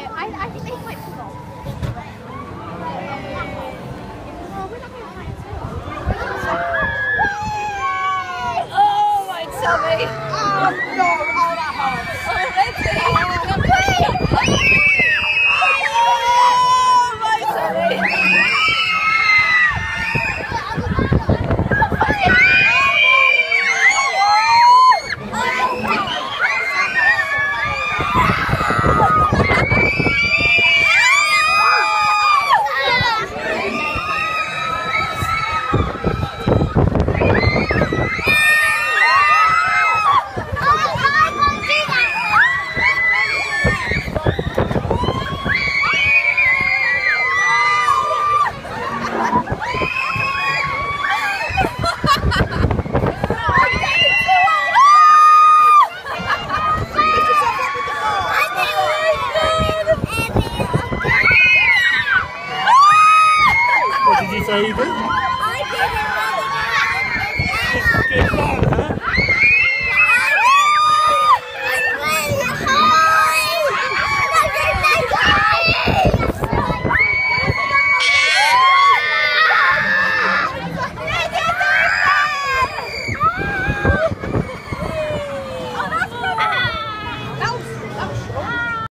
I think they might pull off. Oh, we're not going to find it. Oh, my tummy. Oh, no. Oh, that hurts. Oh, let's see. Oh, my tummy. What did you say you did? I did it. Get fun, huh?